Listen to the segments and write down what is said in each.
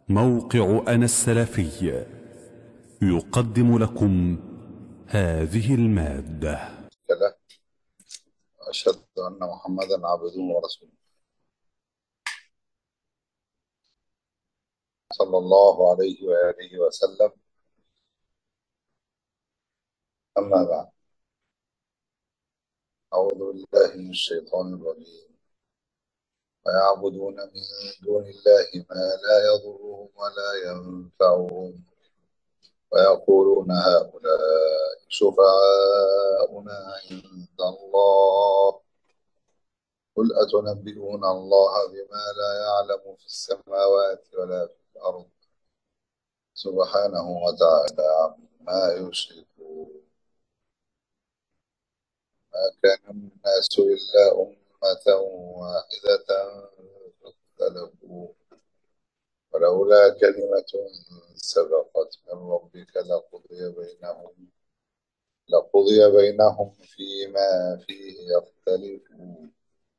موقع أنا السلفي يقدم لكم هذه المادة. له أشهد أن محمدا عبده ورسوله صلى الله عليه وآله وسلم. أما بعد، أعوذ بالله من الشيطان الرجيم. ويعبدون من دون الله ما لا يضرهم ولا ينفعهم ويقولون هؤلاء شفعاؤنا عند الله قل أتنبئون الله بما لا يعلم في السماوات ولا في الأرض سبحانه وتعالى عما يشركون. ما كان الناس إلا أمة واحدة فاختلفوا ولولا كلمة سبقت من ربك لقضي بينهم فيما فيه يختلفون.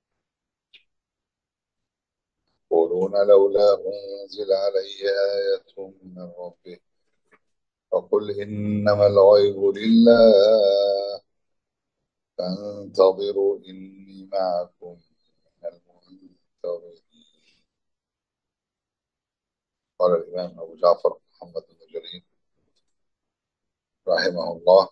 يقولون لولا أنزل عليه آية من ربه فقل إنما الغيب لله فانتظروا إني معكم من المنتظرين. قال الإمام أبو جعفر محمد بن جرير رحمه الله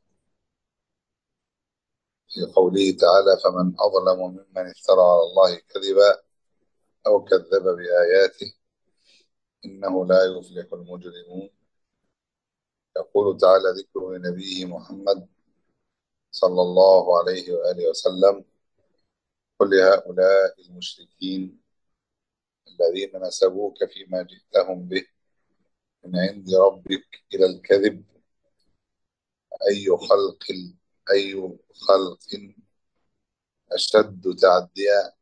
في قوله تعالى: فمن أظلم ممن افترى على الله كذبا أو كذب بآياته إنه لا يفلح المجرمون. يقول تعالى ذكر لنبيه محمد صلى الله عليه وآله وسلم: قل لهؤلاء المشركين الذين نسبوك فيما جئتهم به من عند ربك إلى الكذب أي خلق أي خلق أشد تعديا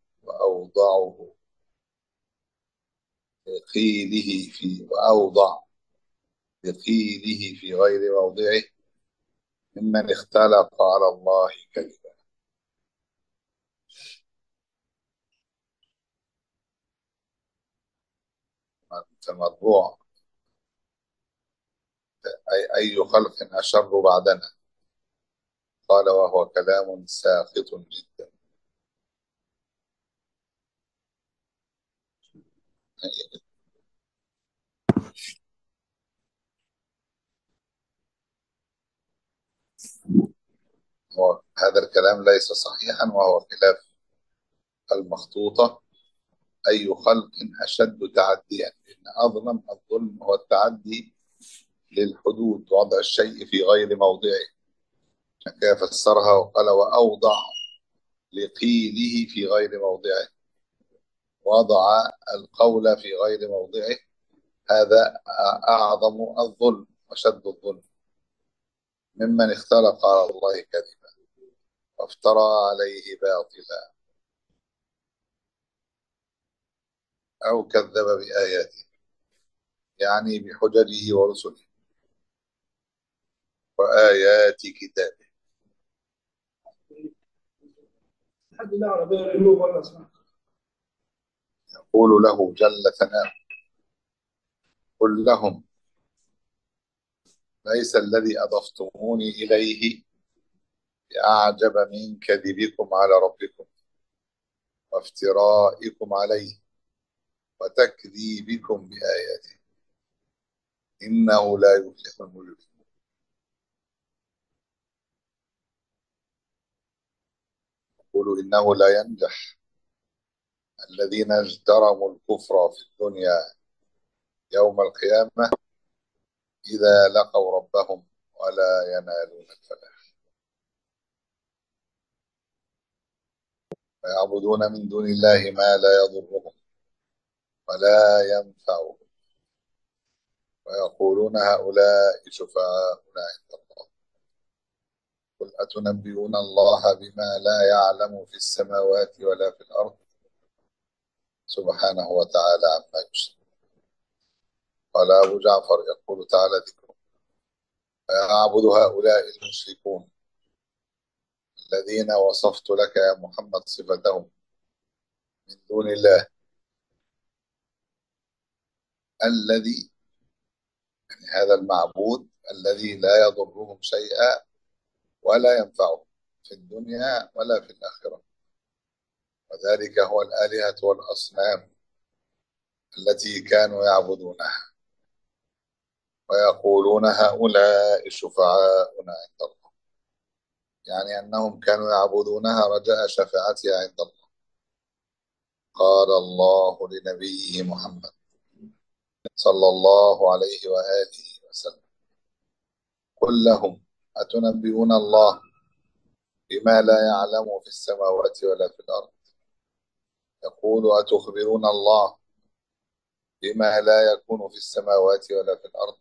وأوضع بقيله في غير موضعه ممن اختلق على الله كذبا. المطبوع أي خلق أشر بعدنا. قال وهو كلام ساخط جدا. هذا الكلام ليس صحيحا وهو خلاف المخطوطة. أي خلق أشد تعديا، إن أظلم الظلم هو التعدي للحدود، وضع الشيء في غير موضعه. كيف فسرها وقال وأوضع لقيله في غير موضعه، وضع القول في غير موضعه. هذا أعظم الظلم وشد الظلم ممن اختلق على الله كذبا وافترى عليه باطلا أو كذب بآياته، يعني بحججه ورسله وآيات كتابه. يقول له جل ثناؤه: قل لهم ليس الذي أضفتموني إليه بأعجب من كذبكم على ربكم وافترائكم عليه وتكذيبكم بآياته إنه لا يفلح المجرمون. يقول إنه لا ينجح الذين اجترموا الكفر في الدنيا يوم القيامة إذا لقوا ربهم ولا ينالون الفلاح. ويعبدون من دون الله ما لا يضرهم ولا ينفعهم ويقولون هؤلاء شفعاؤنا عند الله قل أتنبئون الله بما لا يعلم في السماوات ولا في الأرض سبحانه وتعالى عما يشركون. قال أبو جعفر يقول تعالى ذكره: فيعبد هؤلاء المشركون الذين وصفت لك يا محمد صفتهم من دون الله الذي، يعني هذا المعبود الذي لا يضرهم شيئا ولا ينفعهم في الدنيا ولا في الآخرة. وذلك هو الآلهة والأصنام التي كانوا يعبدونها ويقولون هؤلاء شفعاؤنا عند الله، يعني أنهم كانوا يعبدونها رجاء شفاعتها عند الله. قال الله لنبيه محمد صلى الله عليه وآله وسلم: قل لهم أتنبئون الله بما لا يعلم في السماوات ولا في الأرض؟ يقول أتخبرون الله بما لا يكون في السماوات ولا في الأرض؟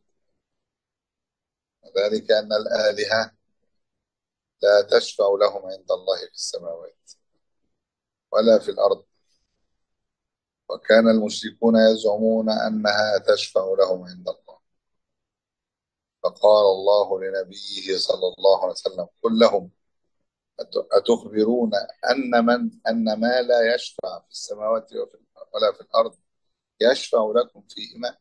وذلك أن الآلهة لا تشفع لهم عند الله في السماوات ولا في الأرض، وكان المشركون يزعمون أنها تشفع لهم عند الله. فقال الله لنبيه صلى الله عليه وسلم: قل لهم أتخبرون أن ما لا يشفع في السماوات ولا في الأرض يشفع لكم فيهما؟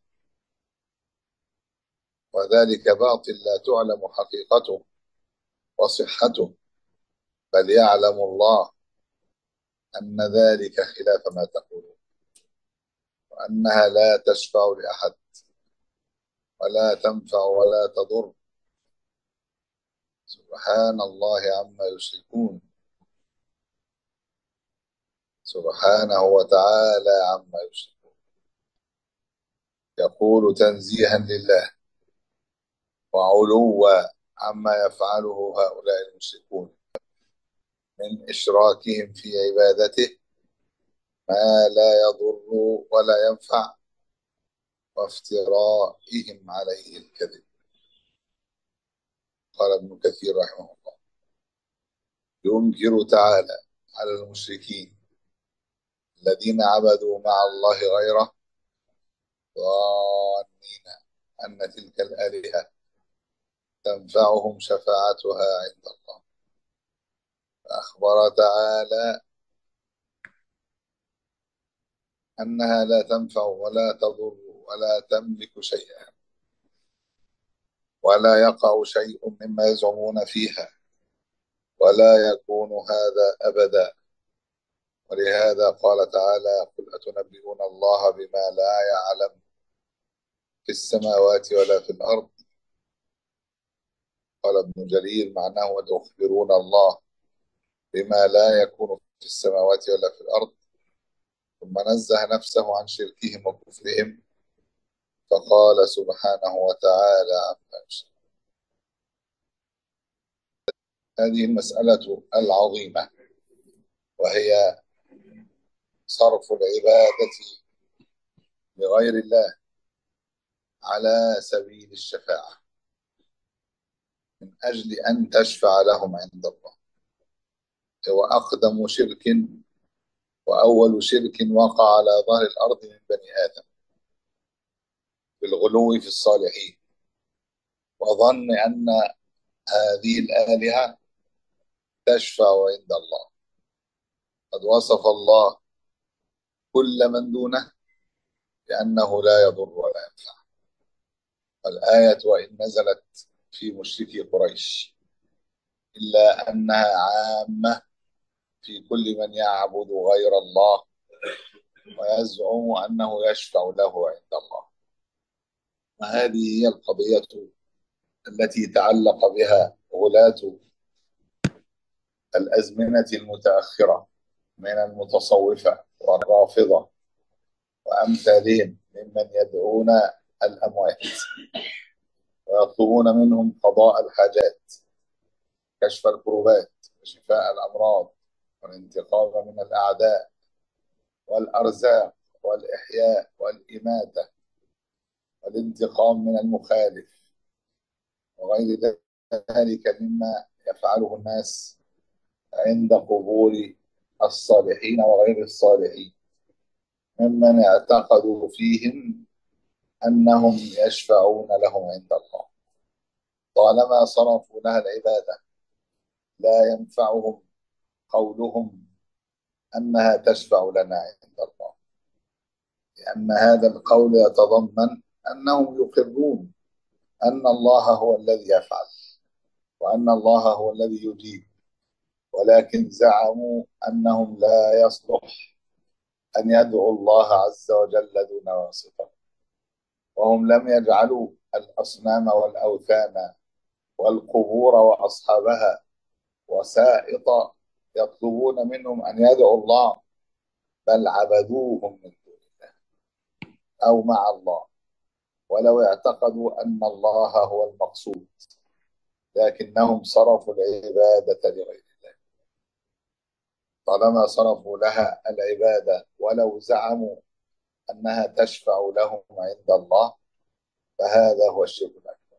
وذلك باطل لا تعلم حقيقته وصحته، بل يعلم الله أن ذلك خلاف ما تقولون، وأنها لا تشفع لأحد ولا تنفع ولا تضر. سبحان الله عما يشركون، سبحانه وتعالى عما يشركون. يقول تنزيها لله وعلوا عما يفعله هؤلاء المشركون من إشراكهم في عبادته ما لا يضر ولا ينفع، وافترائهم عليه الكذب. قال ابن كثير رحمه الله: ينكر تعالى على المشركين الذين عبدوا مع الله غيره ظانين أن تلك الآلهة تنفعهم شفاعتها عند الله. فأخبر تعالى أنها لا تنفع ولا تضر ولا تملك شيئا، ولا يقع شيء مما يزعمون فيها، ولا يكون هذا أبدا. ولهذا قال تعالى: قل أتنبئون الله بما لا يعلم في السماوات ولا في الأرض. قال ابن جرير معناه: وتخبرون الله بما لا يكون في السماوات ولا في الأرض. ثم نزه نفسه عن شركهم وكفرهم فقال سبحانه وتعالى عما يشركون. هذه المسألة العظيمة، وهي صرف العبادة لغير الله على سبيل الشفاعة من أجل أن تشفع لهم عند الله، هو أقدم شرك وأول شرك وقع على ظهر الأرض من بني آدم، بالغلو في الصالحين وظن أن هذه الآلهة تشفع عند الله. قد وصف الله كل من دونه بأنه لا يضر ولا ينفع. الآية وإن نزلت في مشركي قريش إلا أنها عامة في كل من يعبد غير الله ويزعم أنه يشفع له عند الله. وهذه هي القضية التي تعلق بها غلاة الأزمنة المتأخرة من المتصوفة والرافضة وأمثالهم ممن يدعون الأموات ويطلبون منهم قضاء الحاجات، كشف الكروبات، وشفاء الأمراض، والانتقام من الأعداء، والأرزاق، والإحياء والإماتة، والانتقام من المخالف، وغير ذلك مما يفعله الناس عند قبور الصالحين وغير الصالحين ممن اعتقدوا فيهم أنهم يشفعون لهم عند الله. طالما صرفوا لها العبادة لا ينفعهم قولهم أنها تشفع لنا عند الله، لأن هذا القول يتضمن أنهم يقرون أن الله هو الذي يفعل، وأن الله هو الذي يجيب، ولكن زعموا أنهم لا يصلح أن يدعوا الله عز وجل دون واسطة. وهم لم يجعلوا الأصنام والأوثان والقبور وأصحابها وسائط يطلبون منهم أن يدعوا الله، بل عبدوهم من دون الله أو مع الله، ولو اعتقدوا أن الله هو المقصود، لكنهم صرفوا العبادة لغير الله. طالما صرفوا لها العبادة ولو زعموا أنها تشفع لهم عند الله، فهذا هو الشرك الأكبر،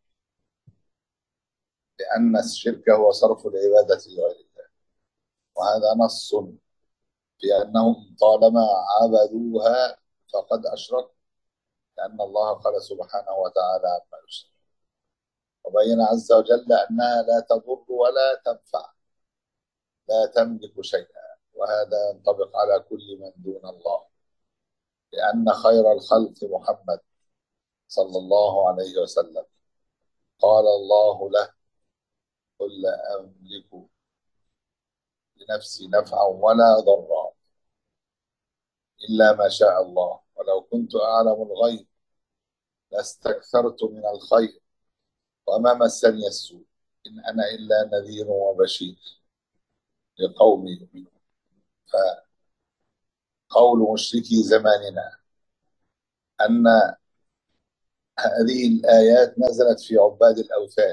لأن الشرك هو صرف العبادة لغير الله. وهذا نص في أنهم طالما عبدوها فقد أشركوا، لأن الله قال سبحانه وتعالى عما يشرك، وبين عز وجل أنها لا تضر ولا تنفع، لا تملك شيئا، وهذا ينطبق على كل من دون الله، لأن خير الخلق محمد صلى الله عليه وسلم قال الله له: قل لا أملك لنفسي نفعا ولا ضرا إلا ما شاء الله، ولو كنت أعلم الغيب لاستكثرت من الخير وما مسني السوء إن أنا إلا نذير وبشير لقوم يؤمنون. فقول مشركي زماننا أن هذه الآيات نزلت في عباد الأوثان،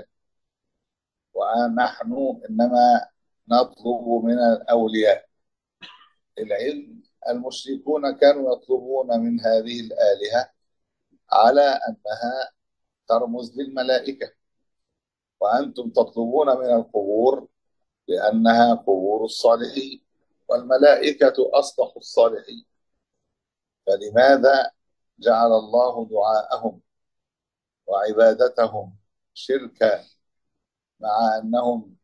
ونحن إنما نطلب من الأولياء. العلم المشركون كانوا يطلبون من هذه الآلهة على أنها ترمز للملائكة، وأنتم تطلبون من القبور لأنها قبور الصالحين، والملائكة أصلح الصالحين. فلماذا جعل الله دعاءهم وعبادتهم شركا مع أنهم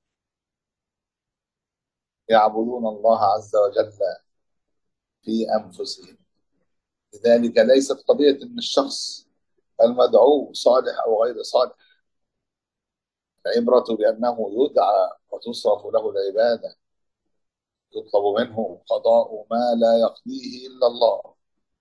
يعبدون الله عز وجل في أنفسهم؟ لذلك ليست قضية أن الشخص المدعو صالح أو غير صالح، العبرة بأنه يدعى وتصرف له العبادة، يطلب منه قضاء ما لا يقضيه إلا الله،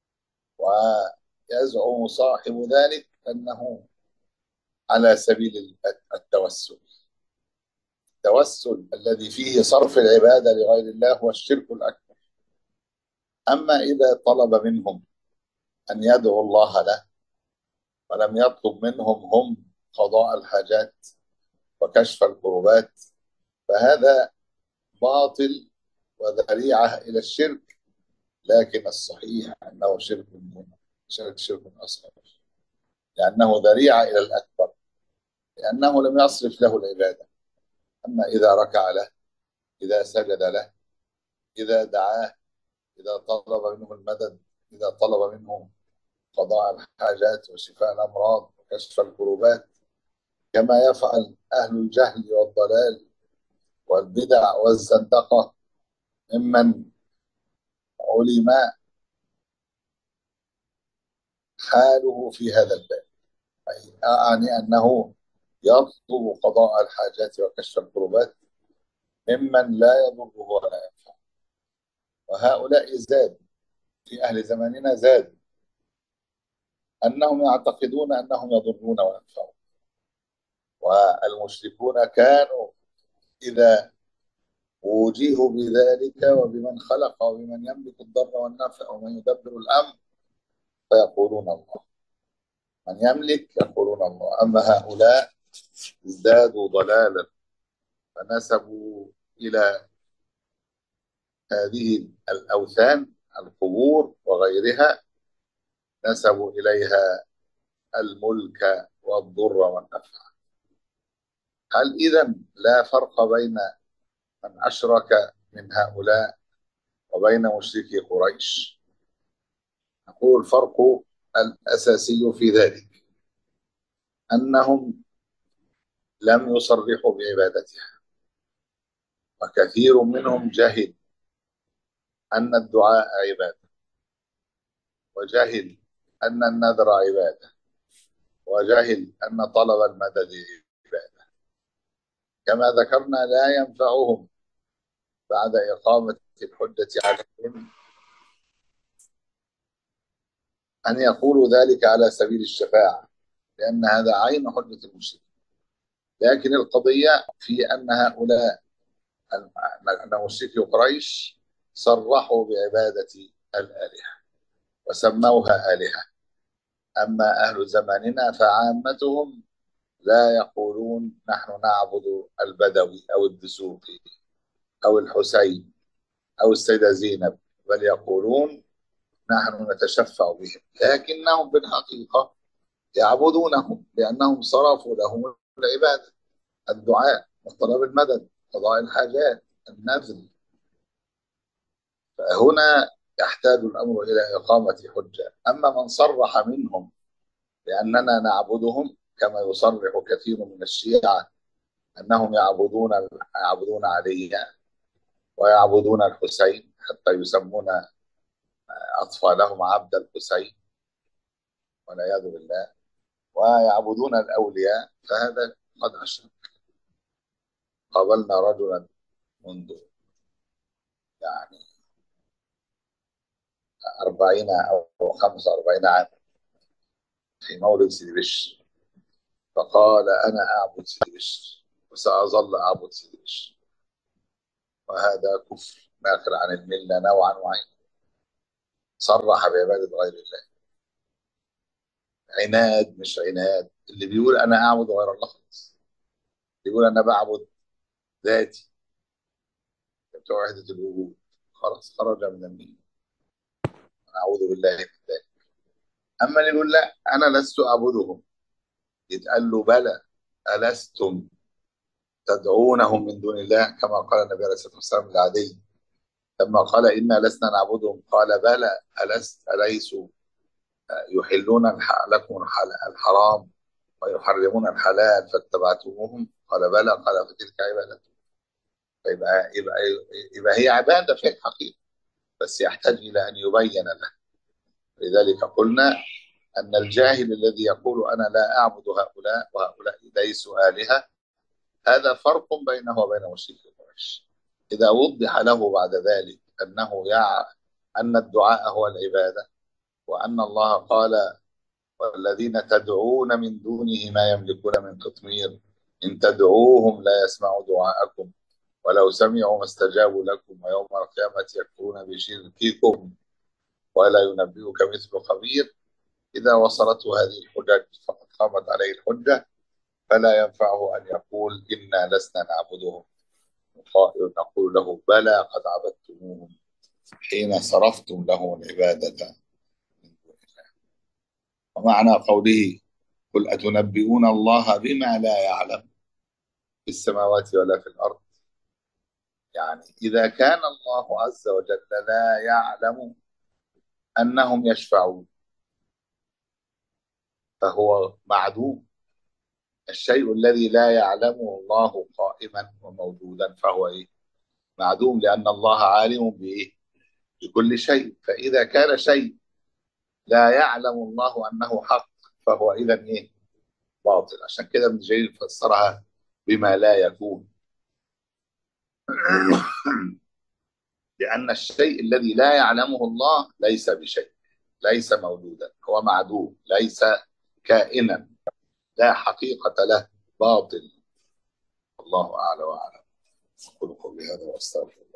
ويزعم صاحب ذلك أنه على سبيل التوسل. التوسل الذي فيه صرف العبادة لغير الله هو الشرك الأكبر. أما إذا طلب منهم أن يدعوا الله له ولم يطلب منهم هم قضاء الحاجات وكشف الكروبات، فهذا باطل وذريعة إلى الشرك، لكن الصحيح أنه شرك أصغر، لأنه ذريعة إلى الأكبر، لأنه لم يصرف له العبادة. أما إذا ركع له، إذا سجد له، إذا دعاه، إذا طلب منه المدد، إذا طلب منه قضاء الحاجات وشفاء الأمراض وكشف الكروبات، كما يفعل أهل الجهل والضلال والبدع والزندقة ممن علم حاله في هذا الباب، أعني أنه يطلب قضاء الحاجات وكشف الكروبات ممن لا يضره ولا ينفع. وهؤلاء زاد في أهل زماننا، زاد أنهم يعتقدون أنهم يضرون وينفعون. والمشركون كانوا إذا وجيهوا بذلك وبمن خلق وبمن يملك الضر والنفع ومن يدبر الأمر فيقولون الله، من يملك يقولون الله. أما هؤلاء ازدادوا ضلالا فنسبوا إلى هذه الأوثان القبور وغيرها، نسبوا إليها الملك والضر والنفع. هل إذن لا فرق بين من أشرك من هؤلاء وبين مشركي قريش؟ نقول الفرق الأساسي في ذلك أنهم لم يصرحوا بعبادتها، وكثير منهم جهل أن الدعاء عبادة، وجهل أن النذر عبادة، وجهل أن طلب المدد عبادة. كما ذكرنا لا ينفعهم بعد إقامة الحجة عليهم أن يقولوا ذلك على سبيل الشفاعة، لأن هذا عين حجة المشرك. لكن القضية في أن هؤلاء أن مشركي قريش صرحوا بعبادة الآلهة وسموها آلهة. أما أهل زماننا فعامتهم لا يقولون نحن نعبد البدوي أو الدسوقي أو الحسين أو السيدة زينب، بل يقولون نحن نتشفع بهم، لكنهم بالحقيقة يعبدونهم لأنهم صرفوا لهم العبادة، الدعاء وطلب المدد، قضاء الحاجات، النذر. فهنا يحتاج الأمر إلى إقامة حجة. أما من صرح منهم بأننا نعبدهم كما يصرح كثير من الشيعة أنهم يعبدون علي ويعبدون الحسين، حتى يسمون أطفالهم عبد الحسين والعياذ بالله، ويعبدون الأولياء، فهذا قد أشرك. قابلنا رجلا منذ يعني 40 أو 45 عام في مولد سيدي بشر، فقال أنا أعبد سيدي بشر وسأظل أعبد سيدي بشر، وهذا كفر ناقل عن الملة نوعا وعين. صرح بعبادة غير الله. عناد مش عناد. اللي بيقول أنا أعبد غير الله خالص، اللي بيقول أنا بعبد ذاتي بتوع وحدة الوجود، خلاص خرج من الملة. أعوذ بالله من ذلك. أما اللي يقول لا أنا لست أعبدهم، يتقال له بلى ألستم تدعونهم من دون الله، كما قال النبي عليه الصلاة والسلام العدي لما قال إنا لسنا نعبدهم، قال بلى أليسوا يحلون لكم الحرام ويحرمون الحلال فاتبعتموهم، قال بلى، قال فتلك عبادته. يبقى هي عبادة في الحقيقة، بس يحتاج إلى أن يبين له. لذلك قلنا أن الجاهل الذي يقول أنا لا أعبد هؤلاء وهؤلاء ليسوا آلهة، هذا فرق بينه وبين مشرك قريش. إذا وضح له بعد ذلك أن الدعاء هو العبادة، وأن الله قال والذين تدعون من دونه ما يملكون من قطمير إن تدعوهم لا يسمعوا دعاءكم ولو سمعوا ما استجابوا لكم ويوم القيامة يكفرون بشرككم ولا ينبئك مثل خبير. إذا وصلته هذه الحجج فقد قامت عليه الحجة، فلا ينفعه أن يقول إنا لسنا نعبدهم. نقول له بلى قد عبدتموهم حين صرفتم له العبادة من دون الله. ومعنى قوله قل أتنبئون الله بما لا يعلم في السماوات ولا في الأرض، يعني إذا كان الله عز وجل لا يعلم أنهم يشفعون فهو معدوم. الشيء الذي لا يعلمه الله قائما وموجودا فهو إيه؟ معدوم، لأن الله عالم بإيه؟ بكل شيء. فإذا كان شيء لا يعلم الله أنه حق فهو إذا إيه؟ باطل. عشان كده ابن جرير فسرها بما لا يكون لأن الشيء الذي لا يعلمه الله ليس بشيء، ليس موجودا، هو معدوم، ليس كائنا، لا حقيقة له، باطل. الله أعلى وأعلم. أقول قولي هذا وأستغفر